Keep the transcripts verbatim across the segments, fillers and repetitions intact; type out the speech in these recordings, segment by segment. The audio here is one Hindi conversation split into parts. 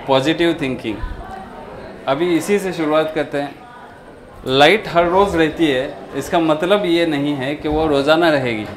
Positive thinking. अभी इसी से शुरुआत करते हैं। लाइट हर रोज़ रहती है, इसका मतलब ये नहीं है कि वो रोज़ाना रहेगी,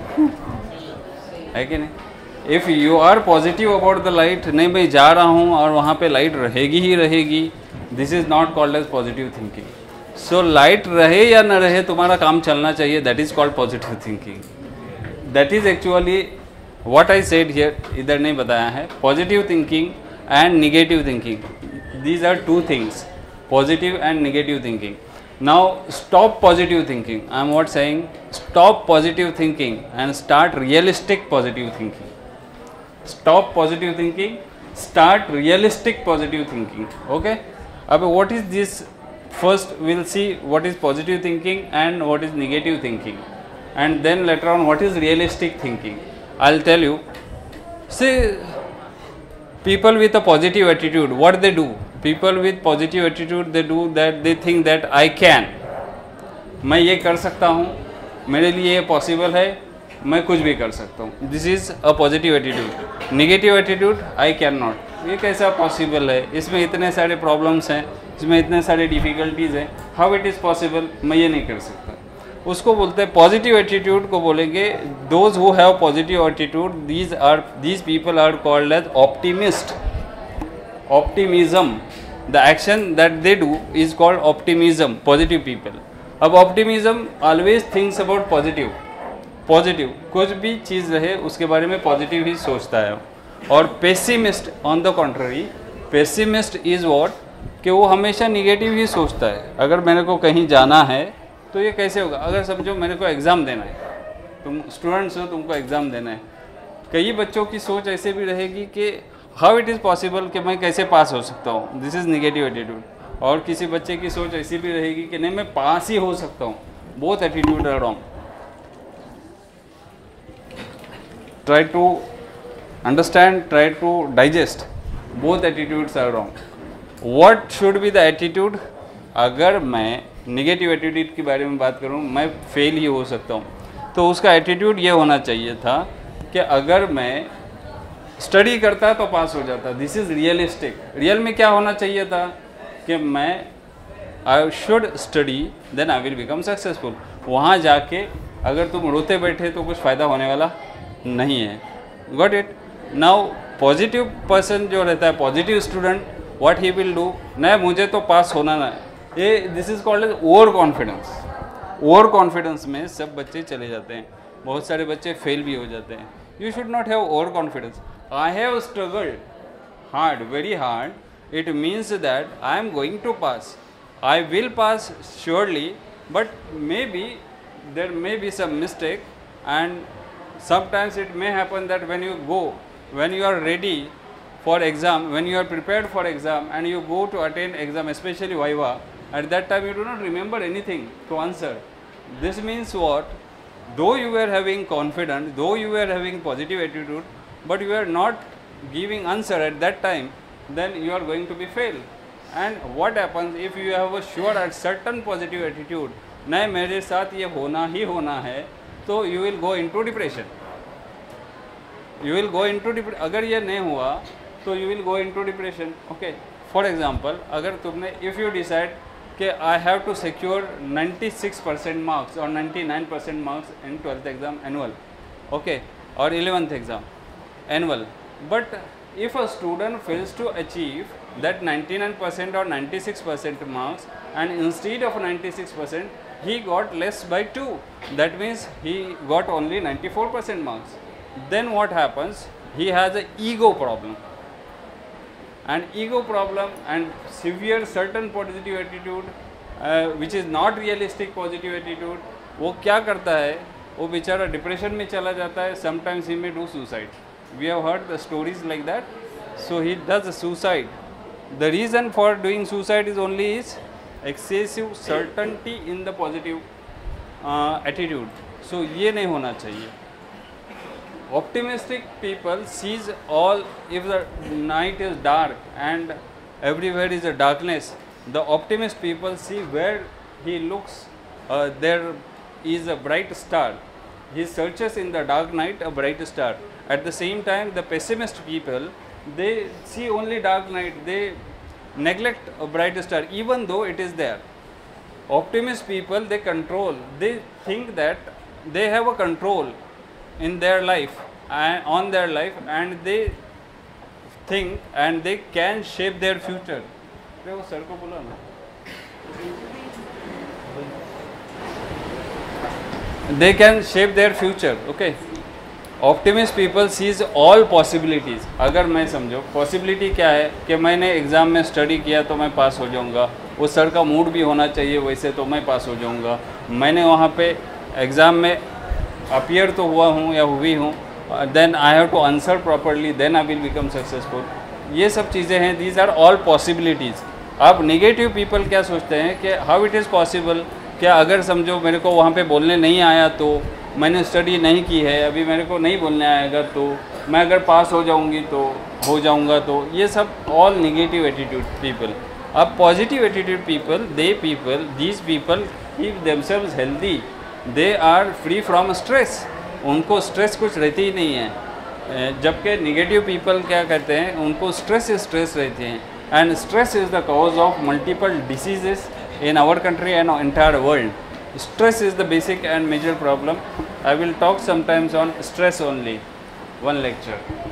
है कि नहीं। If you are positive about the light, नहीं मैं जा रहा हूँ और वहाँ पे लाइट रहेगी ही रहेगी, this is not called as positive thinking. So light रहे या न रहे, तुम्हारा काम चलना चाहिए, that is called positive thinking. That is actually what I said here, इधर नहीं बताया है। Positive thinking and negative thinking, these are two things, positive and negative thinking. Now stop positive thinking. I am what saying, stop positive thinking and start realistic positive thinking. Stop positive thinking, start realistic positive thinking. Okay. अब what is this? First we'll see what is positive thinking and what is negative thinking, and then later on what is realistic thinking. I'll tell you. See, people with a positive attitude, what they do? People with positive attitude, they do that, they think that I can, मैं ये कर सकता हूँ, मेरे लिए ये पॉसिबल है, मैं कुछ भी कर सकता हूँ। This is a positive attitude. Negative attitude, I can not, ये कैसा पॉसिबल है, इसमें इतने सारे प्रॉब्लम्स हैं, इसमें इतने सारे डिफ़िकल्टीज़ हैं, हाउ इट इज़ पॉसिबल, मैं ये नहीं कर सकता। उसको बोलते हैं पॉजिटिव एटीट्यूड को बोलेंगे, those who have positive attitude, these are these people are called as optimist. Optimism, the action that they do is called optimism, positive people. अब optimism always thinks about positive, positive कुछ भी चीज़ रहे उसके बारे में पॉजिटिव ही सोचता है। और pessimist on the contrary, pessimist is what, कि वो हमेशा निगेटिव ही सोचता है। अगर मेरे को कहीं जाना है तो ये कैसे होगा, अगर समझो मेरे को एग्ज़ाम देना है, तुम स्टूडेंट्स हो, तुमको एग्ज़ाम देना है, कई बच्चों की सोच ऐसे भी रहेगी कि हाउ इट इज़ पॉसिबल कि मैं कैसे पास हो सकता हूँ, दिस इज़ निगेटिव एटीट्यूड। और किसी बच्चे की सोच ऐसी भी रहेगी कि नहीं मैं पास ही हो सकता हूँ, both attitude are wrong. Try to understand, try to digest, both attitudes are wrong. What should be the attitude? अगर मैं निगेटिव एटीट्यूड के बारे में बात करूँ, मैं फेल ही हो सकता हूँ, तो उसका एटीट्यूड ये होना चाहिए था कि अगर मैं स्टडी करता तो पास हो जाता। This is realistic. रियल में क्या होना चाहिए था कि मैं I should study then I will become successful. वहाँ जाके अगर तुम रोते बैठे तो कुछ फ़ायदा होने वाला नहीं है। Got it? Now positive person जो रहता है, positive student, what he will do, नहीं मुझे तो पास होना ना, ये this is called as over confidence. Over confidence में सब बच्चे चले जाते हैं, बहुत सारे बच्चे फेल भी हो जाते हैं। You should not have over confidence. I have struggled hard, very hard. It means that I am going to pass. I will pass surely, but maybe there may be some mistake, and sometimes it may happen that when you go, when you are ready for exam, when you are prepared for exam, and you go to attend exam, especially Viva, at that time you do not remember anything to answer. This means what? Though you were having confidence, though you were having positive attitude, but you are not giving answer at that time, then you are going to be fail. And what happens if you have a sure at certain positive attitude, नहीं मेरे साथ ये होना ही होना है, तो you will go into depression. You will go into depression. अगर ये नहीं हुआ तो you will go into depression. Okay. For example, अगर तुमने if you decide कि I have to secure ninety-six percent marks or ninety-nine percent marks in twelfth exam annual, okay, or eleventh exam annual, but if a student fails to achieve that ninety-nine percent or ninety-six percent marks, and instead of ninety-six percent he got less by two, that means he got only ninety-four percent marks, then what happens? He has an ego problem, and ego problem and severe certain positive attitude uh, which is not realistic positive attitude, वो क्या करता है, वो बेचारा डिप्रेशन में चला जाता है। Sometimes he may do suicide. We have heard the stories like that. So he does a suicide. The reason for doing suicide is only is excessive certainty in the positive uh, attitude. So ये नहीं होना चाहिए। Optimistic people sees all, if the night is dark and everywhere is a darkness, the optimist people see where he looks, uh, there is a bright star. He searches in the dark night a bright star. At the same time, the pessimist people they see only dark night, they neglect a bright star even though it is there. Optimist people, they control, they think that they have a control in their life and on their life, and they think and they can shape their future. देखो सर को बोला ना, they can shape their future. Okay, optimist people sees all possibilities. अगर मैं समझो पॉसिबिलिटी क्या है कि मैंने एग्ज़ाम में स्टडी किया तो मैं पास हो जाऊंगा, वो सर का मूड भी होना चाहिए वैसे तो मैं पास हो जाऊंगा, मैंने वहाँ पे एग्ज़ाम में अपीयर तो हुआ हूँ या हुई हूँ, then I have to answer properly, then I will become successful. ये सब चीज़ें हैं, दीज आर ऑल पॉसिबिलिटीज़. अब नेगेटिव पीपल क्या सोचते हैं कि हाउ इट इज़ पॉसिबल, क्या अगर समझो मेरे को वहाँ पे बोलने नहीं आया तो, मैंने स्टडी नहीं की है, अभी मेरे को नहीं बोलने आएगा तो, मैं अगर पास हो जाऊंगी तो हो जाऊंगा तो, ये सब ऑल नेगेटिव एटीट्यूड पीपल. अब positive attitude people, they people, these people keep themselves healthy, they are free from stress. उनको स्ट्रेस कुछ रहती ही नहीं है. जबकि नेगेटिव पीपल क्या कहते हैं, उनको स्ट्रेस स्ट्रेस रहते हैं. And stress is the cause of multiple diseases in our country and entire world. Stress is the basic and major problem. I will talk sometimes on stress only, one lecture.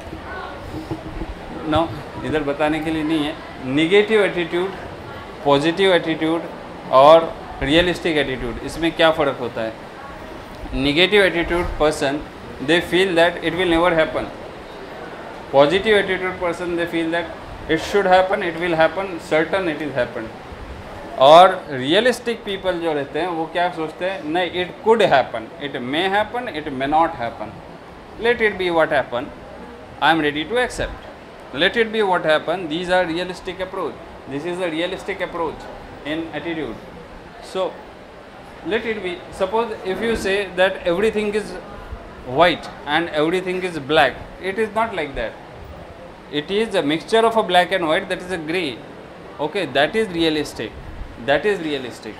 Now इधर बताने के लिए नहीं है. Negative attitude, positive attitude और realistic attitude, इसमें क्या फ़र्क होता है? Negative attitude person, they feel that it will never happen. Positive attitude person, they feel that it should happen, it will happen, certain it is happened. और रियलिस्टिक पीपल जो रहते हैं वो क्या सोचते हैं, नहीं, it could happen, it may happen, it may not happen, let it be what happen, I am ready to accept, let it be what happen. These are realistic approach, this is a realistic approach in attitude. So let it be. Suppose if you say that everything is white and everything is black, it is not like that. It is a mixture of a black and white, that is a grey. Okay, that is realistic. That is realistic.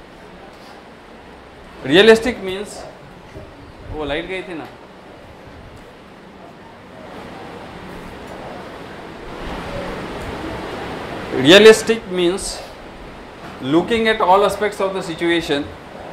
Realistic means, वो लाइट गई थी ना, realistic means looking at all aspects of the situation,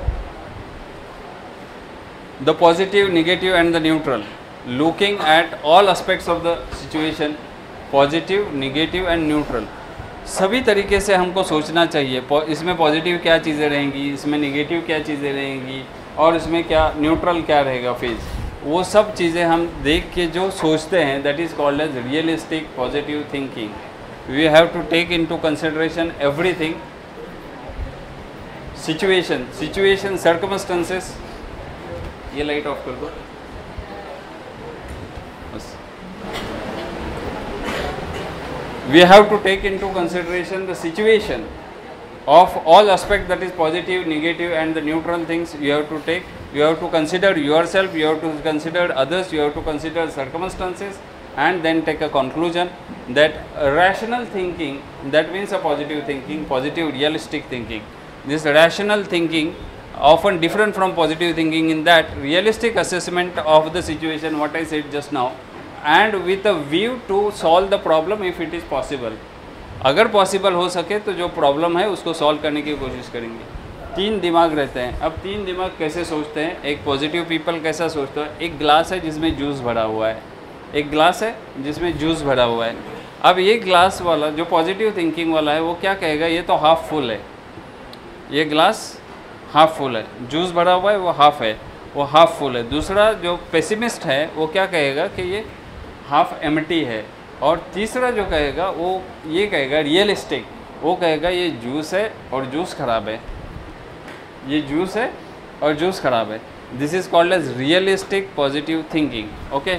the positive, negative and the neutral. Looking at all aspects of the situation, positive, negative and neutral. सभी तरीके से हमको सोचना चाहिए. इसमें पॉजिटिव क्या चीज़ें रहेंगी, इसमें नेगेटिव क्या चीज़ें रहेंगी, और इसमें क्या न्यूट्रल क्या रहेगा फेज. वो सब चीज़ें हम देख के जो सोचते हैं, that is called as realistic positive thinking. We have to take into consideration everything. Situation situation circumstances. ये लाइट ऑफ कर दो बस. We have to take into consideration the situation of all aspects, that is positive, negative and the neutral things. You have to take, you have to consider yourself, you have to consider others, you have to consider circumstances, and then take a conclusion. That rational thinking, that means a positive thinking, positive realistic thinking. This rational thinking often different from positive thinking in that realistic assessment of the situation, what I said just now, and with a view to solve the problem if it is possible. अगर पॉसिबल हो सके तो जो प्रॉब्लम है उसको सॉल्व करने की कोशिश करेंगे. तीन दिमाग रहते हैं. अब तीन दिमाग कैसे सोचते हैं? एक पॉजिटिव पीपल कैसा सोचता है, एक ग्लास है जिसमें जूस भरा हुआ है, एक ग्लास है जिसमें जूस भरा हुआ है. अब ये ग्लास वाला जो पॉजिटिव थिंकिंग वाला है वो क्या कहेगा, ये तो हाफ फुल है, ये ग्लास हाफ फुल है, जूस भरा हुआ है वो हाफ है, वो हाफ फुल है. दूसरा जो पेसिमिस्ट है वो क्या कहेगा कि ये हाफ एम्प्टी है. और तीसरा जो कहेगा वो ये कहेगा रियलिस्टिक, वो कहेगा ये जूस है और जूस खराब है, ये जूस है और जूस खराब है. This is called as realistic positive thinking. Okay,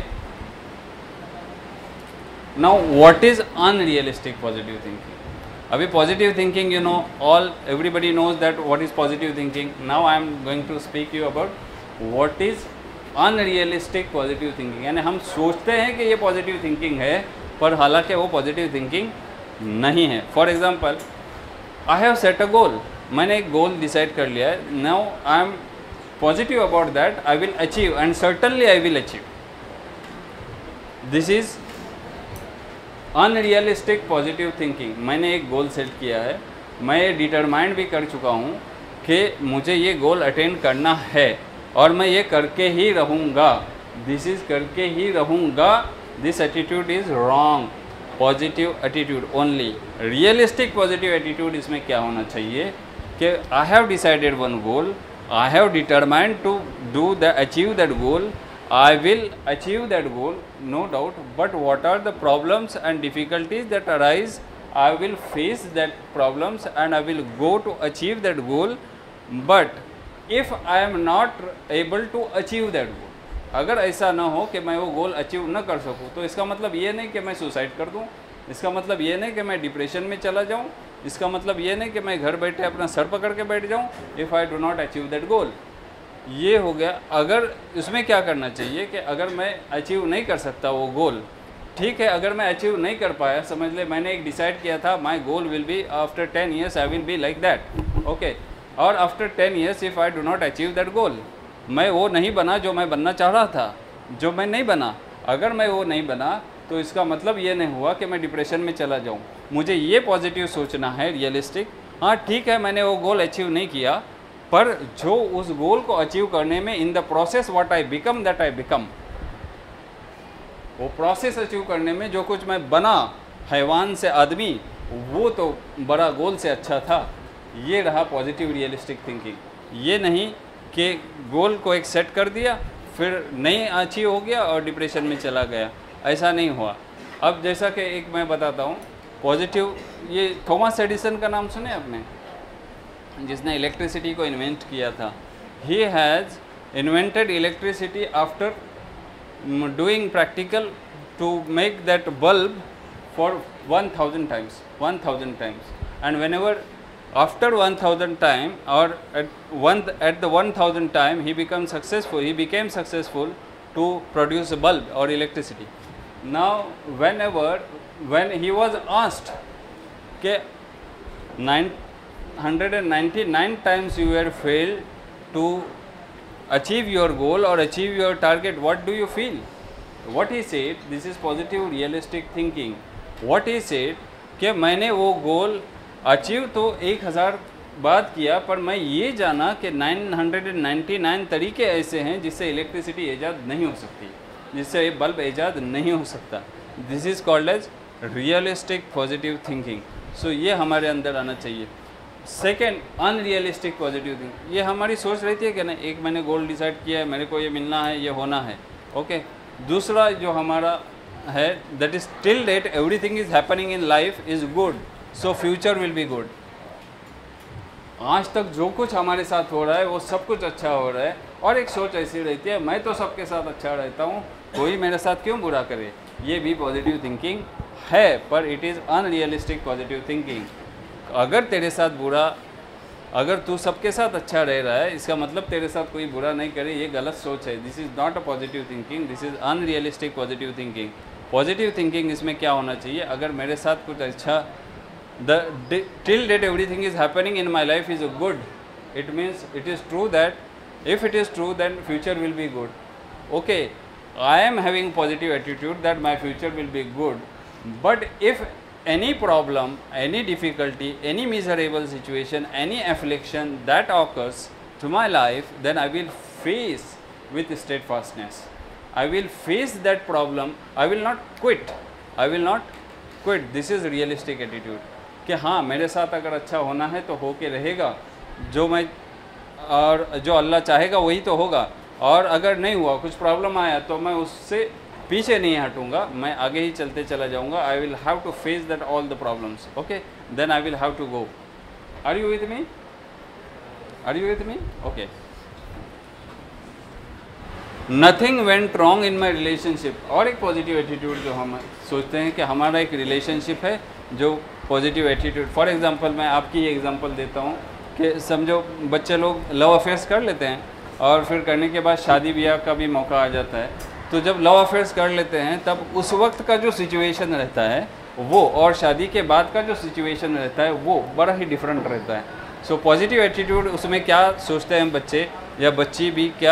now what is unrealistic positive thinking? अभी positive thinking, you know, all everybody knows that what is positive thinking. Now I am going to speak you about what is unrealistic positive thinking. यानी हम सोचते हैं कि ये पॉजिटिव थिंकिंग है पर हालांकि वो पॉजिटिव थिंकिंग नहीं है. For example, I have set a goal, मैंने एक गोल डिसाइड कर लिया है. Now I am positive about that, I will achieve and certainly I will achieve. This is unrealistic positive thinking, मैंने एक गोल सेट किया है, मैं ये डिटरमाइंड भी कर चुका हूँ कि मुझे ये गोल अटेंड करना है और मैं ये करके ही रहूँगा, दिस इज़ करके ही रहूँगा, this attitude is wrong. Positive attitude only. Realistic positive attitude इसमें क्या होना चाहिए कि I have decided one goal, I have determined to do the achieve that goal, I will achieve that goal, no doubt, but what are the problems and difficulties that arise, I will face that problems and I will go to achieve that goal, but if I am not able to achieve that goal, अगर ऐसा ना हो कि मैं वो गोल अचीव न कर सकूँ, तो इसका मतलब ये नहीं कि मैं सुसाइड कर दूँ, इसका मतलब ये नहीं कि मैं डिप्रेशन में चला जाऊँ, इसका मतलब ये नहीं कि मैं घर बैठे अपना सर पकड़ के बैठ जाऊँ, if I do not achieve that goal. ये हो गया। अगर इसमें क्या करना चाहिए कि अगर मैं अचीव नहीं कर सकता वो गोल, ठीक है, अगर मैं अचीव नहीं कर पाया, समझ ले मैंने एक डिसाइड किया था my goal will be after ten years I will be like that, okay, और after ten years if I do not achieve that goal, मैं वो नहीं बना जो मैं बनना चाह रहा था, जो मैं नहीं बना, अगर मैं वो नहीं बना तो इसका मतलब ये नहीं हुआ कि मैं डिप्रेशन में चला जाऊँ। मुझे ये पॉजिटिव सोचना है, रियलिस्टिक। हाँ ठीक है, मैंने वो गोल अचीव नहीं किया, पर जो उस गोल को अचीव करने में in the process what I become that I become, वो प्रोसेस अचीव करने में जो कुछ मैं बना, हैवान से आदमी, वो तो बड़ा गोल से अच्छा था। ये रहा पॉजिटिव रियलिस्टिक थिंकिंग। ये नहीं कि गोल को एक सेट कर दिया फिर नहीं अचीव हो गया और डिप्रेशन में चला गया, ऐसा नहीं हुआ। अब जैसा कि एक मैं बताता हूँ पॉजिटिव, ये थॉमस एडिसन का नाम सुने आपने, जिसने इलेक्ट्रिसिटी को इन्वेंट किया था। He has invented electricity after doing practical to make that bulb for one thousand times one thousand times and whenever after one thousand time or at one at the one thousand time he become successful he became successful to produce a bulb or electricity. Now whenever when he was asked ke nine hundred ninety-nine times you were failed to achieve your goal or achieve your target, what do you feel? What he said, this is positive realistic thinking. What he said कि मैंने वो गोल अचीव तो एक हज़ार बात किया, पर मैं ये जाना कि नाइन हंड्रेड नाइन्टी नाइन तरीके ऐसे हैं जिससे इलेक्ट्रिसिटी ईजाद नहीं हो सकती, जिससे ये बल्ब ईजाद नहीं हो सकता। This is called as realistic positive thinking. So ये हमारे अंदर आना चाहिए। Second, unrealistic positive thinking. ये हमारी सोच रहती है कि ना, एक मैंने गोल डिसाइड किया है, मेरे को ये मिलना है, ये होना है, ओके। दूसरा जो हमारा है, that is till date everything is happening in life is good, so future will be good. आज तक जो कुछ हमारे साथ हो रहा है वो सब कुछ अच्छा हो रहा है, और एक सोच ऐसी रहती है मैं तो सबके साथ अच्छा रहता हूँ, कोई मेरे साथ क्यों बुरा करे। ये भी पॉजिटिव थिंकिंग है, पर it is unrealistic positive thinking. अगर तेरे साथ बुरा, अगर तू सबके साथ अच्छा रह रहा है, इसका मतलब तेरे साथ कोई बुरा नहीं करे, ये गलत सोच है। This is not a positive thinking, this is unrealistic positive thinking. Positive thinking इसमें क्या होना चाहिए, अगर मेरे साथ कुछ अच्छा, the till date everything is happening in my life is good, it means it is true that if it is true then future will be good, okay. I am having positive attitude that my future will be good, but if any problem, any difficulty, any miserable situation, any affliction that occurs to my life, then I will face with steadfastness. I will face that problem, I will not quit, I will not quit. This is realistic attitude कि हाँ मेरे साथ अगर अच्छा होना है तो हो के रहेगा, जो मैं और जो अल्लाह चाहेगा वही तो होगा, और अगर नहीं हुआ, कुछ प्रॉब्लम आया, तो मैं उससे पीछे नहीं हटूँगा, मैं आगे ही चलते चला जाऊँगा। I will have to face that all the problems, okay, then I will have to go. Are you with me? Are you with me? Okay. Nothing went wrong in my relationship. और एक पॉजिटिव एटीट्यूड जो हम सोचते हैं कि हमारा एक रिलेशनशिप है जो पॉजिटिव एटीट्यूड। फॉर एग्जांपल मैं आपकी ही एग्जांपल देता हूँ कि समझो बच्चे लोग लव अफेयर्स कर लेते हैं, और फिर करने के बाद शादी ब्याह का भी मौका आ जाता है। तो जब लव अफेयर्स कर लेते हैं तब उस वक्त का जो सिचुएशन रहता है वो, और शादी के बाद का जो सिचुएशन रहता है वो बड़ा ही डिफरेंट रहता है। सो पॉजिटिव एटीट्यूड, उसमें क्या सोचते हैं बच्चे या बच्ची भी, क्या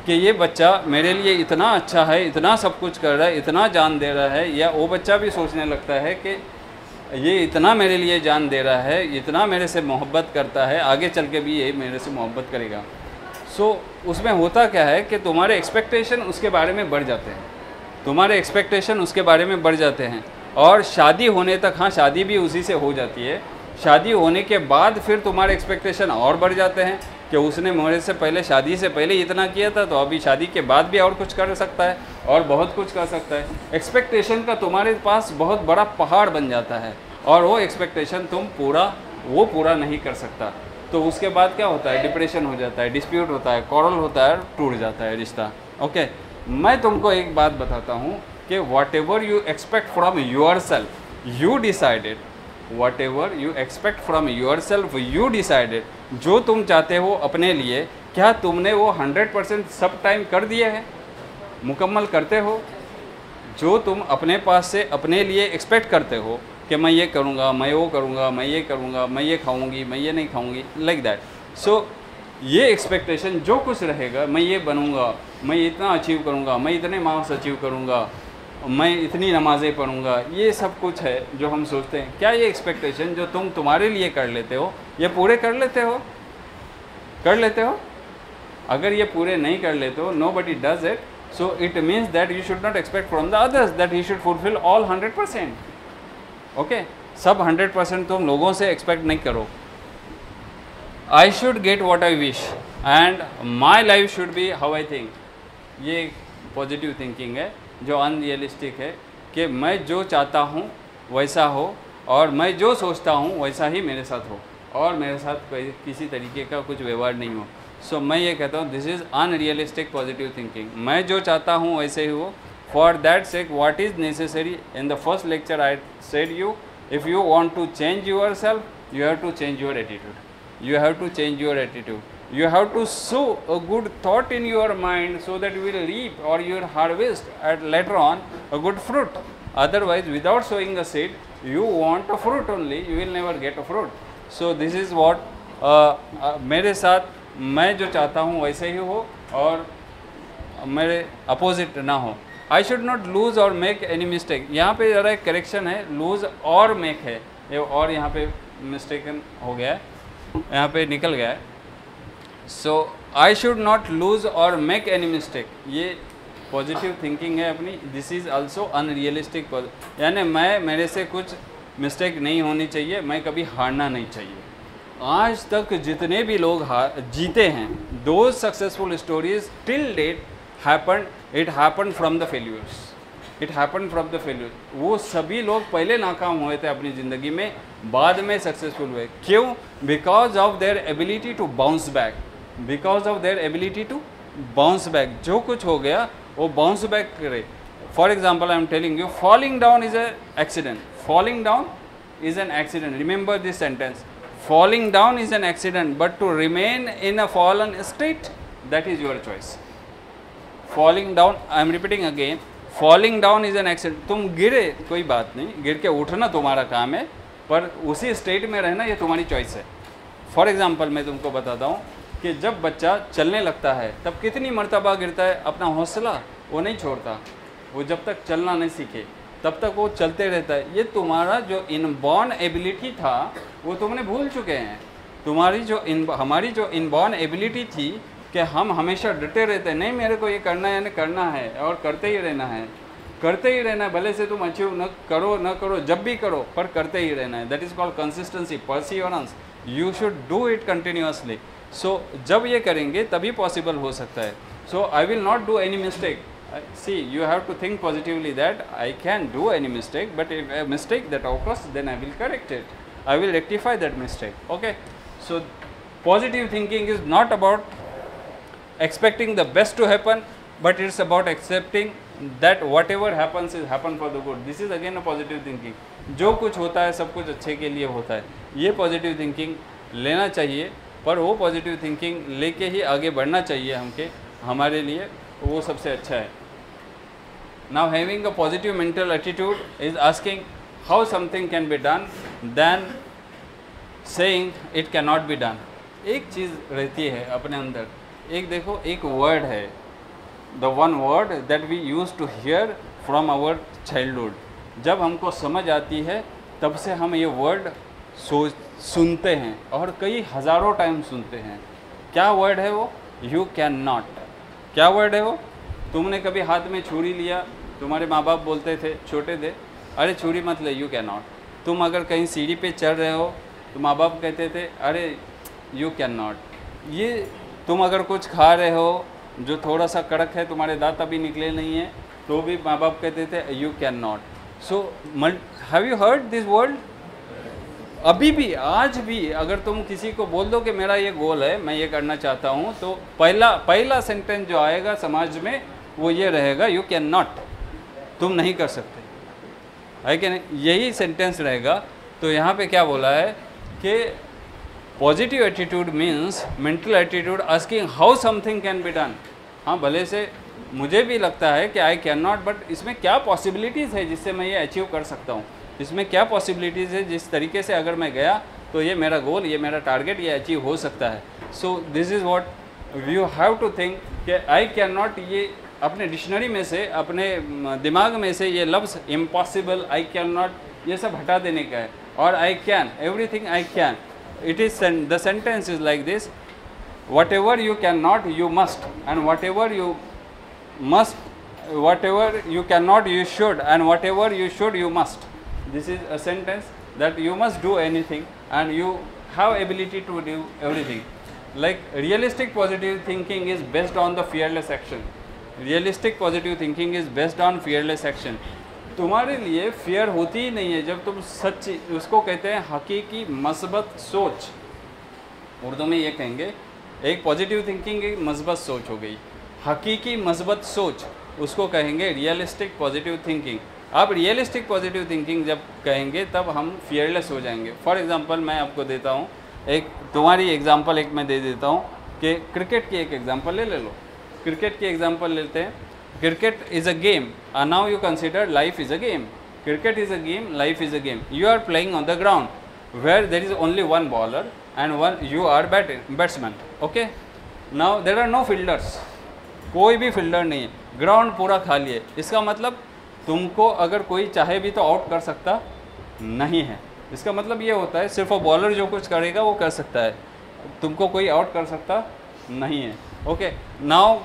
कि ये बच्चा मेरे लिए इतना अच्छा है, इतना सब कुछ कर रहा है, इतना जान दे रहा है, या वो बच्चा भी सोचने लगता है कि ये इतना मेरे लिए जान दे रहा है, इतना मेरे से मोहब्बत करता है, आगे चल के भी ये मेरे से मोहब्बत करेगा। सो so, उसमें होता क्या है कि तुम्हारे एक्सपेक्टेशन उसके बारे में बढ़ जाते हैं, तुम्हारे एक्सपेक्टेशन उसके बारे में बढ़ जाते हैं, और शादी होने तक, हाँ शादी भी उसी से हो जाती है, शादी होने के बाद फिर तुम्हारे एक्सपेक्टेशन और बढ़ जाते हैं कि उसने मेरे से पहले, शादी से पहले इतना किया था, तो अभी शादी के बाद भी और कुछ कर सकता है, और बहुत कुछ कर सकता है। एक्सपेक्टेशन का तुम्हारे पास बहुत बड़ा पहाड़ बन जाता है, और वो एक्सपेक्टेशन तुम पूरा वो पूरा नहीं कर सकता, तो उसके बाद क्या होता है, डिप्रेशन हो जाता है, डिस्प्यूट होता है, कॉरल होता है, टूट जाता है रिश्ता। ओके, मैं तुमको एक बात बताता हूँ कि whatever you expect from yourself, you decided, whatever you expect from yourself you decided, जो तुम चाहते हो अपने लिए, क्या तुमने वो हंड्रेड परसेंट सब टाइम कर दिए हैं, मुकम्मल करते हो? जो तुम अपने पास से अपने लिए एक्सपेक्ट करते हो कि मैं ये करूँगा, मैं वो करूँगा, मैं ये करूँगा, मैं ये खाऊँगी, मैं ये नहीं खाऊँगी, लाइक दैट। सो ये एक्सपेक्टेशन जो कुछ रहेगा, मैं ये बनूँगा, मैं इतना अचीव करूँगा, मैं इतने मार्क्स अचीव करूँगा, मैं इतनी नमाज़ें पढ़ूँगा, ये सब कुछ है जो हम सोचते हैं। क्या ये एक्सपेक्टेशन जो तुम तुम्हारे लिए कर लेते हो, ये पूरे कर लेते हो कर लेते हो अगर ये पूरे नहीं कर लेते हो, nobody does it, so it means that you should not expect from the others that he should fulfil all hundred percent. Okay, सब हंड्रेड परसेंट तुम लोगों से एक्सपेक्ट नहीं करो। I should get what I wish and my life should be how I think, ये पॉजिटिव थिंकिंग है जो अनरियलिस्टिक है कि मैं जो चाहता हूँ वैसा हो, और मैं जो सोचता हूँ वैसा ही मेरे साथ हो, और मेरे साथ कोई किसी तरीके का कुछ व्यवहार नहीं हो। सो so, मैं ये कहता हूँ this is unrealistic positive thinking. मैं जो चाहता हूँ वैसे ही हो। For that sake what is necessary, in the first lecture I said you, if you want to change yourself you have to change your attitude, you have to change your attitude, you have to sow a good thought in your mind so that you will reap or you will harvest at later on a good fruit. Otherwise, without sowing a seed, you want a fruit only, you will never get a fruit. So this is what uh, uh, मेरे साथ मैं जो चाहता हूँ वैसे ही हो, और मेरे अपोजिट ना हो। I should not lose or make any mistake। यहाँ पे ज़रा एक करेक्शन है, lose और make है, ये और यहाँ पे मिस्टेकन हो गया है, यहाँ पे निकल गया है। So I should not lose और मेक एनी मिस्टेक, ये पॉजिटिव थिंकिंग है अपनी। दिस इज़ आल्सो अनरियलिस्टिक, यानी मैं मेरे से कुछ मिस्टेक नहीं होनी चाहिए, मैं कभी हारना नहीं चाहिए। आज तक जितने भी लोग हार जीते हैं, दो successful stories till date happen, it happen from the failures, it happen from the failure. वो सभी लोग पहले नाकाम हुए थे अपनी ज़िंदगी में, बाद में सक्सेसफुल हुए। क्यों? Because of their ability to bounce back, because of their ability to bounce back. जो कुछ हो गया वो बाउंस बैक करे। For example I am telling you, falling down is a accident, falling down is an accident, remember this sentence, falling down is an accident but to remain in a fallen state that is your choice. Falling down, I am repeating again, falling down is an accident. तुम गिरे कोई बात नहीं, गिर के उठना तुम्हारा काम है, पर उसी स्टेट में रहना ये तुम्हारी चॉइस है। फॉर एग्जांपल मैं तुमको बताता हूँ कि जब बच्चा चलने लगता है तब कितनी मर्तबा गिरता है, अपना हौसला वो नहीं छोड़ता, वो जब तक चलना नहीं सीखे तब तक वो चलते रहता है। ये तुम्हारा जो इनबॉर्न एबिलिटी था वो तुमने भूल चुके हैं। तुम्हारी जो इन हमारी जो इनबॉर्न एबिलिटी थी कि हम हमेशा डटे रहते हैं, नहीं मेरे को ये करना है, यानी करना है और करते ही रहना है, करते ही रहना है, भले से तुम अचीव न करो न करो, जब भी करो पर करते ही रहना है। That is called consistency, perseverance, you should do it continuously. So जब ये करेंगे तभी पॉसिबल हो सकता है। So I will not do any mistake, see you have to think positively that I can do any mistake, but if a mistake that occurs then I will correct it, I will rectify that mistake. Okay, so positive thinking is not about expecting the best to happen, but it's about accepting that whatever happens is happen for the good. This is again a positive thinking. जो कुछ होता है सब कुछ अच्छे के लिए होता है, ये पॉजिटिव थिंकिंग लेना चाहिए, पर वो पॉजिटिव थिंकिंग लेके ही आगे बढ़ना चाहिए हमके, हमारे लिए वो सबसे अच्छा है। Now having a positive mental attitude is asking how something can be done than saying it cannot be done. एक चीज़ रहती है अपने अंदर, एक देखो एक वर्ड है, the one word that we use to hear from our childhood. जब हमको समझ आती है तब से हम ये वर्ड सोच सुनते हैं और कई हज़ारों टाइम सुनते हैं। क्या वर्ड है वो? You can not. क्या वर्ड है वो? तुमने कभी हाथ में छुरी लिया, तुम्हारे माँ बाप बोलते थे छोटे थे, अरे छुरी मत ले, यू कैन नॉट। तुम अगर कहीं सीढ़ी पे चढ़ रहे हो तो माँ बाप कहते थे अरे यू कैन नॉट। ये तुम अगर कुछ खा रहे हो जो थोड़ा सा कड़क है, तुम्हारे दांत अभी निकले नहीं हैं, तो भी माँ बाप कहते थे you can not. So have you heard this word? अभी भी, आज भी अगर तुम किसी को बोल दो कि मेरा ये गोल है, मैं ये करना चाहता हूँ, तो पहला पहला सेंटेंस जो आएगा समाज में वो ये रहेगा, यू कैन नॉट, तुम नहीं कर सकते, है कि नहीं? यही सेंटेंस रहेगा। तो यहाँ पे क्या बोला है कि positive attitude means mental attitude asking how something can be done. हाँ, भले से मुझे भी लगता है कि आई कैन नॉट, बट इसमें क्या पॉसिबिलिटीज़ है जिससे मैं ये अचीव कर सकता हूँ, इसमें क्या पॉसिबिलिटीज़ है जिस तरीके से अगर मैं गया तो ये मेरा गोल, ये मेरा टारगेट, ये अचीव हो सकता है। So this is what you have to think कि आई कैन नॉट, ये अपने डिक्शनरी में से, अपने दिमाग में से ये लफ्ज़ इम्पॉसिबल, आई कैन नॉट, ये सब हटा देने का है, और I can, everything I can. It is the sentence is like this, whatever you can not you must, and whatever you must, whatever you cannot you should, and whatever you should you must. This is a sentence that you must do anything and you have ability to do everything. Like realistic positive thinking is based on the fearless action. Realistic positive thinking is based on fearless action. तुम्हारे लिए फियर होती ही नहीं है जब तुम सच, उसको कहते हैं हकीकी मस्बत सोच। उर्दू में ये कहेंगे, एक पॉजिटिव थिंकिंग एक मस्बत सोच हो गई, हकीकी मस्बत सोच उसको कहेंगे रियलिस्टिक पॉजिटिव थिंकिंग। आप रियलिस्टिक पॉजिटिव थिंकिंग जब कहेंगे तब हम फियरलेस हो जाएंगे। फॉर एग्जांपल मैं आपको देता हूँ एक, तुम्हारी एग्जांपल एक मैं दे देता हूँ कि क्रिकेट की एक एग्जांपल ले ले लो। क्रिकेट की एग्जांपल लेते हैं। Cricket is a game, now you consider life is a game. Cricket is a game, life is a game. You are playing on the ground where there is only one bowler and one you are batsman. Okay, now there are no fielders, कोई भी फील्डर नहीं है, ग्राउंड पूरा खाली है। इसका मतलब तुमको अगर कोई चाहे भी तो आउट कर सकता नहीं है। इसका मतलब ये होता है सिर्फ वो बॉलर जो कुछ करेगा वो कर सकता है, तुमको कोई आउट कर सकता नहीं है। ओके, नाउ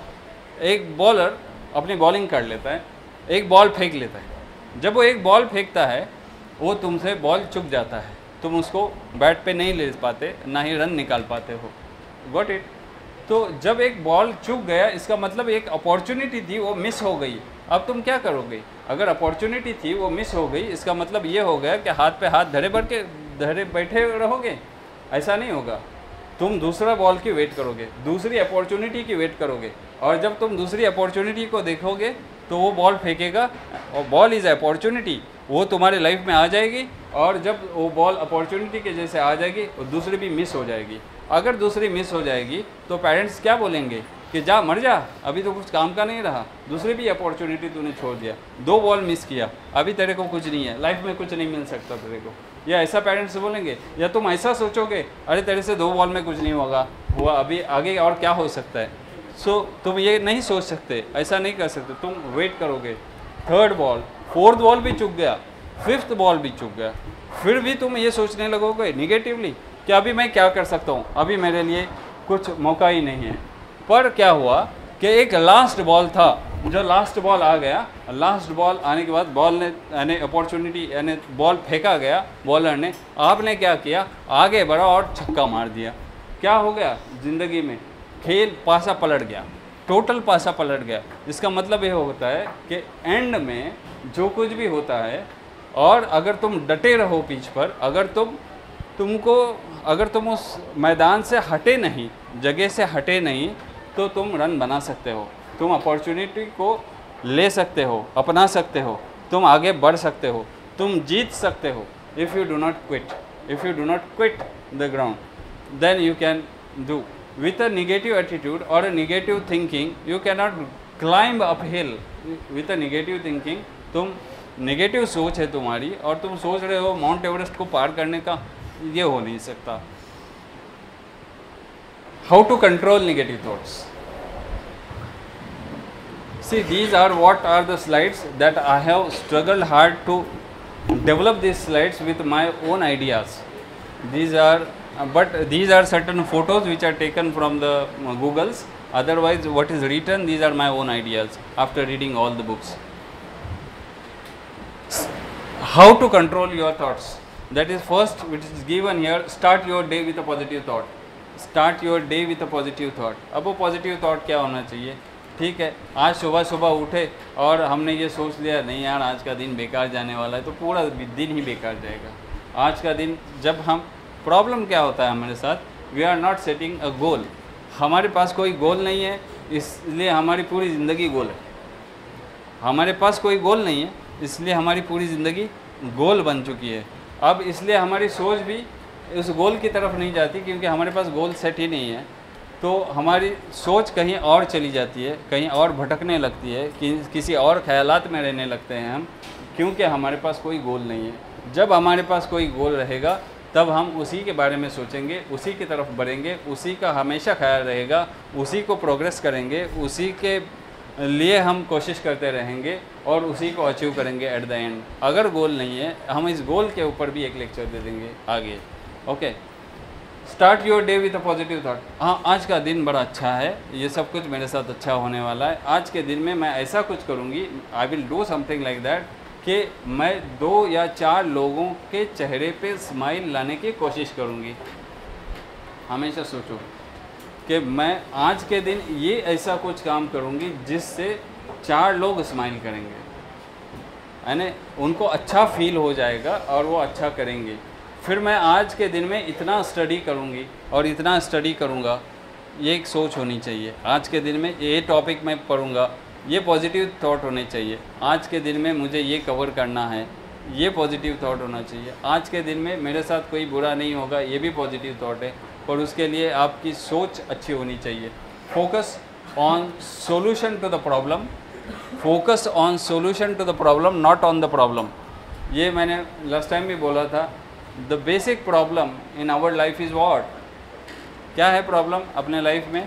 एक बॉलर अपनी बॉलिंग कर लेता है, एक बॉल फेंक लेता है। जब वो एक बॉल फेंकता है वो तुमसे बॉल चुक जाता है, तुम उसको बैट पे नहीं ले पाते, ना ही रन निकाल पाते हो। Got it? तो जब एक बॉल चूक गया इसका मतलब एक अपॉर्चुनिटी थी वो मिस हो गई। अब तुम क्या करोगे? अगर अपॉर्चुनिटी थी वो मिस हो गई, इसका मतलब ये हो गया कि हाथ पे हाथ धरे भर के धरे बैठे रहोगे? ऐसा नहीं होगा। तुम दूसरा बॉल की वेट करोगे, दूसरी अपॉर्चुनिटी की वेट करोगे, और जब तुम दूसरी अपॉर्चुनिटी को देखोगे तो वो बॉल फेंकेगा, और बॉल इज़ अपॉर्चुनिटी, वो तुम्हारे लाइफ में आ जाएगी, और जब वो बॉल अपॉर्चुनिटी के जैसे आ जाएगी और दूसरी भी मिस हो जाएगी। अगर दूसरी मिस हो जाएगी तो पेरेंट्स क्या बोलेंगे कि जा मर जा, अभी तो कुछ काम का नहीं रहा, दूसरी भी अपॉर्चुनिटी तूने छोड़ दिया, दो बॉल मिस किया, अभी तेरे को कुछ नहीं है, लाइफ में कुछ नहीं मिल सकता तेरे को। या ऐसा पेरेंट्स बोलेंगे? या तुम ऐसा सोचोगे अरे तेरे से दो बॉल में कुछ नहीं होगा हुआ, अभी आगे और क्या हो सकता है। सो so, तुम ये नहीं सोच सकते, ऐसा नहीं कर सकते, तुम वेट करोगे। थर्ड बॉल, फोर्थ बॉल भी चूक गया, फिफ्थ बॉल भी चूक गया, फिर भी तुम ये सोचने लगोगे निगेटिवली कि अभी मैं क्या कर सकता हूँ, अभी मेरे लिए कुछ मौका ही नहीं है। पर क्या हुआ कि एक लास्ट बॉल था, जो लास्ट बॉल आ गया, लास्ट बॉल आने के बाद बॉल ने यानी अपॉर्चुनिटी यानी बॉल फेंका गया बॉलर ने, आपने क्या किया, आगे बढ़ा और छक्का मार दिया। क्या हो गया ज़िंदगी में? खेल पासा पलट गया, टोटल पासा पलट गया। इसका मतलब ये होता है कि एंड में जो कुछ भी होता है, और अगर तुम डटे रहो पिच पर, अगर तुम तुमको अगर तुम उस मैदान से हटे नहीं, जगह से हटे नहीं, तो तुम रन बना सकते हो, तुम अपॉर्चुनिटी को ले सकते हो, अपना सकते हो, तुम आगे बढ़ सकते हो, तुम जीत सकते हो। If you do not quit, if you do not quit the ground, then you can do. With a negative attitude और a negative thinking you can not climb up hill. With a negative thinking, तुम नेगेटिव सोच है तुम्हारी और तुम सोच रहे हो माउंट एवरेस्ट को पार करने का, ये हो नहीं सकता। How to control negative thoughts? See, these are what are the slides that I have struggled hard to develop these slides with my own ideas. These are, uh, but these are certain photos which are taken from the uh, Googles. Otherwise, what is written, these are my own ideas after reading all the books. How to control your thoughts? That is first, which is given here. Start your day with a positive thought. Start your day with a positive thought. अब वो positive thought क्या होना चाहिए? ठीक है, आज सुबह सुबह उठे और हमने ये सोच लिया नहीं यार आज का दिन बेकार जाने वाला है, तो पूरा दिन ही बेकार जाएगा. आज का दिन, जब हम, प्रॉब्लम क्या होता है हमारे साथ, we are not setting a goal. हमारे पास कोई गोल नहीं है, इसलिए हमारी पूरी ज़िंदगी गोल है. हमारे पास कोई गोल नहीं है, इसलिए हमारी पूरी ज़िंदगी गोल बन चुकी है. अब इसलिए हमारी सोच भी उस गोल की तरफ नहीं जाती, क्योंकि हमारे पास गोल सेट ही नहीं है. तो हमारी सोच कहीं और चली जाती है, कहीं और भटकने लगती है, कि किसी और ख्यालात में रहने लगते हैं हम, क्योंकि हमारे पास कोई गोल नहीं है. जब हमारे पास कोई गोल रहेगा तब हम उसी के बारे में सोचेंगे, उसी की तरफ बढ़ेंगे, उसी का हमेशा ख्याल रहेगा, उसी को प्रोग्रेस करेंगे, उसी के लिए हम कोशिश करते रहेंगे और उसी को अचीव करेंगे एट द एंड. अगर गोल नहीं है, हम इस गोल के ऊपर भी एक लेक्चर दे देंगे आगे. Okay, start your day with a positive thought. हाँ, आज का दिन बड़ा अच्छा है, ये सब कुछ मेरे साथ अच्छा होने वाला है. आज के दिन में मैं ऐसा कुछ करूँगी, I will do something like that, कि मैं दो या चार लोगों के चेहरे पे स्माइल लाने की कोशिश करूँगी. हमेशा सोचो कि मैं आज के दिन ये ऐसा कुछ काम करूँगी जिससे चार लोग स्माइल करेंगे, यानी उनको अच्छा फील हो जाएगा और वो अच्छा करेंगे. फिर मैं आज के दिन में इतना स्टडी करूँगी और इतना स्टडी करूँगा, ये एक सोच होनी चाहिए. आज के दिन में ये टॉपिक मैं पढ़ूँगा, ये पॉजिटिव थॉट होने चाहिए. आज के दिन में मुझे ये कवर करना है, ये पॉजिटिव थॉट होना चाहिए. आज के दिन में मेरे साथ कोई बुरा नहीं होगा, ये भी पॉजिटिव थॉट है. और उसके लिए आपकी सोच अच्छी होनी चाहिए. Focus on solution to the problem, focus on solution to the problem, not on the problem. ये मैंने लास्ट टाइम भी बोला था. The basic problem in our life is what? क्या है प्रॉब्लम अपने लाइफ में?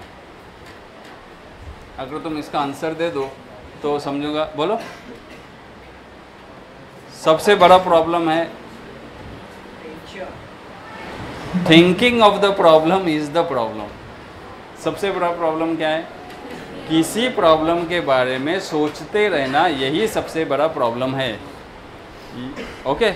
अगर तुम इसका आंसर दे दो तो समझूंगा. बोलो. सबसे बड़ा प्रॉब्लम है thinking of the problem is the problem. सबसे बड़ा प्रॉब्लम क्या है? किसी प्रॉब्लम के बारे में सोचते रहना, यही सबसे बड़ा प्रॉब्लम है. ओके,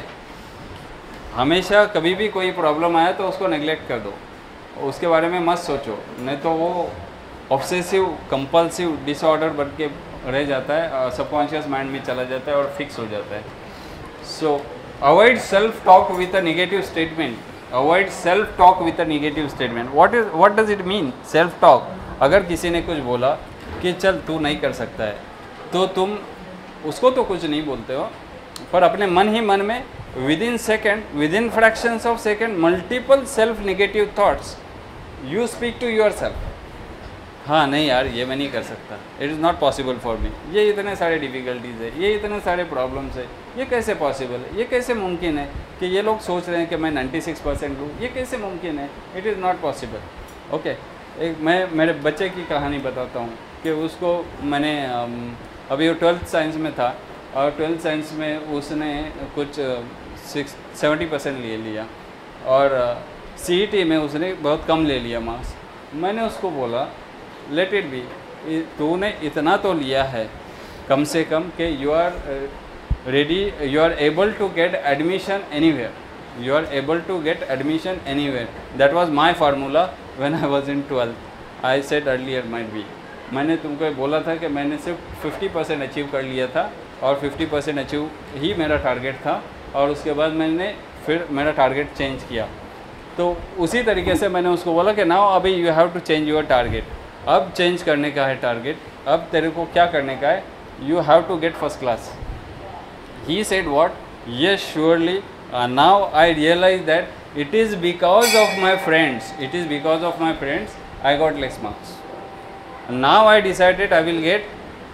हमेशा कभी भी कोई प्रॉब्लम आया तो उसको नेग्लेक्ट कर दो, उसके बारे में मत सोचो, नहीं तो वो ऑब्सेसिव कंपल्सिव डिसऑर्डर बन के रह जाता है, सबकॉन्शियस माइंड में चला जाता है और फिक्स हो जाता है. So avoid self talk with a negative statement. Avoid self talk with a negative statement. What is what does it mean self talk? अगर किसी ने कुछ बोला कि चल तू नहीं कर सकता है, तो तुम उसको तो कुछ नहीं बोलते हो, पर अपने मन ही मन में within second, within fractions of second, multiple self negative thoughts you speak to yourself. हाँ नहीं यार, ये मैं नहीं कर सकता, it is not possible for me, ये इतने सारे डिफ़िकल्टीज़ है, ये इतने सारे प्रॉब्लम्स है, ये कैसे पॉसिबल है, ये कैसे मुमकिन है कि ये लोग सोच रहे हैं कि मैं छियानवे परसेंट लूँ, ये कैसे मुमकिन है? It is not possible. Okay, एक मैं मेरे बच्चे की कहानी बताता हूँ कि उसको मैंने अभी वो ट्वेल्थ साइंस में था और ट्वेल्थ साइंस में उसने कुछ सिक्स सेवेंटी परसेंट ले लिया और सी ई टी में उसने बहुत कम ले लिया मार्क्स. मैंने उसको बोला लेट इट बी, तूने इतना तो लिया है कम से कम कि you are ready, you are able to get admission anywhere, you are able to get admission anywhere. That was my formula when I was in twelfth. I said earlier might be, मैंने तुमको बोला था कि मैंने सिर्फ फिफ्टी परसेंट अचीव कर लिया था और फिफ्टी परसेंट अचीव ही मेरा टारगेट था, और उसके बाद मैंने फिर मेरा टारगेट चेंज किया. तो उसी तरीके से मैंने उसको बोला कि नाउ अभी you have to change your target. अब चेंज करने का है टारगेट, अब तेरे को क्या करने का है? You have to get first class. He said what? Yes surely, now I realise that it is because of my friends, it is because of my friends I got less marks. Now I decided I will get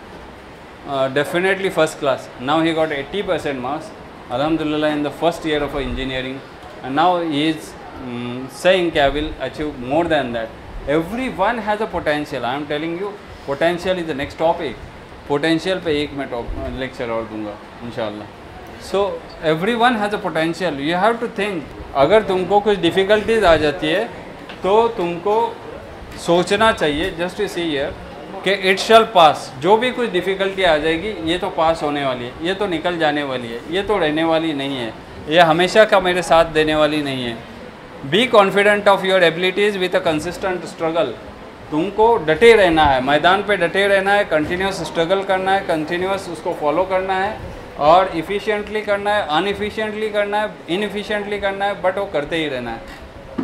definitely first class. Now he got eighty percent marks, alhamdulillah, in the first year of engineering, and now he is um, saying I will achieve more than that. Everyone has a potential. I am telling you, potential is the next topic. Potential पे एक मैं टॉप लेक्चर और दूंगा इंशाल्लाह। So everyone has a potential, you have to think. अगर तुमको कुछ डिफ़िकल्टीज आ जाती है तो तुमको सोचना चाहिए जस्ट टू सी हियर कि इट शैल पास। जो भी कुछ डिफ़िकल्टी आ जाएगी ये तो पास होने वाली है, ये तो निकल जाने वाली है, ये तो रहने वाली नहीं है, ये हमेशा का मेरे साथ देने वाली नहीं है। Be confident of your abilities with a consistent struggle. तुमको डटे रहना है, मैदान पे डटे रहना है, कंटिन्यूस स्ट्रगल करना है, कंटिन्यूस उसको फॉलो करना है और इफ़िशियंटली करना है, अनइफिशियंटली करना है, इनएफिशिएंटली करना है, बट वो करते ही रहना है।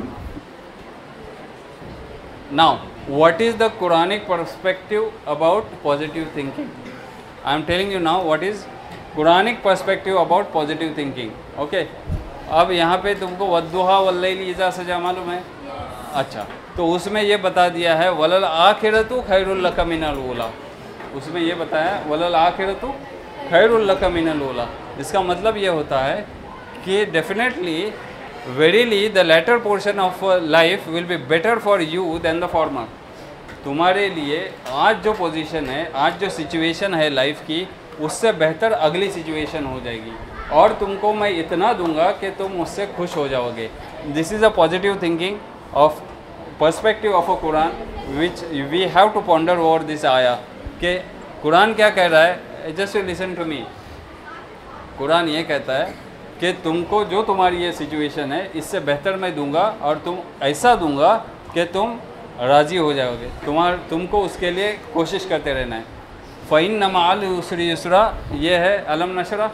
Now what is the Quranic perspective about positive thinking? I am telling you now what is Quranic perspective about positive thinking. Okay? अब यहाँ पे तुमको वद्दुहा वल्लैली इज़ा सजा मालूम है? अच्छा, तो उसमें ये बता दिया है वलल आखिरतु खैरुल लक मिनल ऊला। उसमें ये बताया वलल आखिरतु खैरुल लक मिनल ऊला। इसका मतलब ये होता है कि definitely verily the latter portion of life will be better for you than the former. तुम्हारे लिए आज जो पोजीशन है, आज जो सिचुएशन है लाइफ की, उससे बेहतर अगली सिचुएशन हो जाएगी और तुमको मैं इतना दूंगा कि तुम उससे खुश हो जाओगे। This is a positive thinking of perspective of a Quran which we have to ponder over this आया कि कुरान क्या कह रहा है। Just listen to me. Quran ये कहता है कि तुमको जो तुम्हारी ये सिचुएशन है इससे बेहतर मैं दूंगा और तुम ऐसा दूंगा कि तुम राज़ी हो जाओगे। तुम्हार तुमको उसके लिए कोशिश करते रहना है। फ़इन मअल उसरी युसरा, ये है अलम नशरा।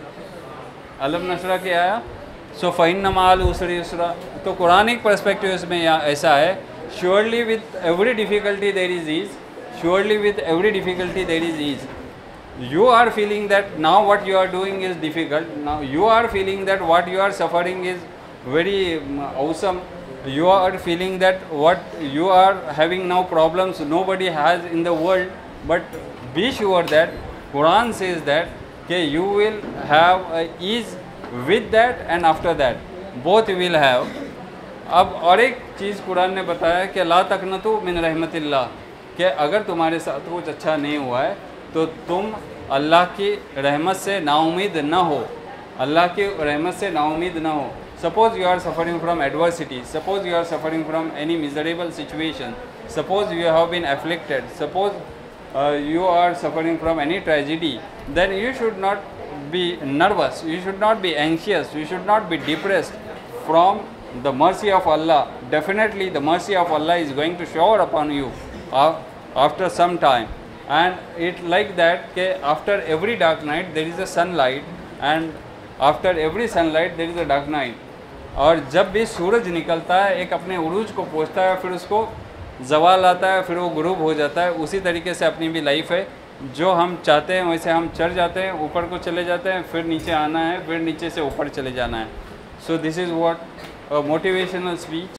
अलम नशरा क्या आया? सो फ़इन मअल उसरी युसरा। तो कुरानिक पर्सपेक्टिव में ऐसा है, surely with every difficulty there is ease, surely with every difficulty there is ease. You are feeling that now what you are doing is difficult. Now you are feeling that what you are suffering is very awesome. You are feeling that what you are having now problems nobody has in the world. But be sure that Quran says that okay, you will have a ease with that and after that both will have. अब और एक चीज़ कुरान ने बताया कि ला तकनतु मिन रहमतिल्लाह, कि अगर तुम्हारे साथ कुछ अच्छा नहीं हुआ है तो तुम अल्लाह की रहमत से नाउमीद न हो, अल्लाह की रहमत से नाउमीद न हो। Suppose you are suffering from adversity, suppose you are suffering from any miserable situation, suppose you have been afflicted, suppose you are suffering from any tragedy, then you should not be nervous, you should not be anxious, you should not be depressed from the mercy of Allah. Definitely the mercy of Allah is going to shower upon you after some time. And it like that कि after every dark night there is a sunlight and after every sunlight there is a dark night. और जब भी सूरज निकलता है एक अपने उरूज को पहुँचता है, फिर उसको जवाल आता है, फिर वो गुरूब हो जाता है। उसी तरीके से अपनी भी लाइफ है, जो हम चाहते हैं वैसे हम चढ़ जाते हैं, ऊपर को चले जाते हैं, फिर नीचे आना है, फिर नीचे से ऊपर चले जाना है। So this is what motivational speech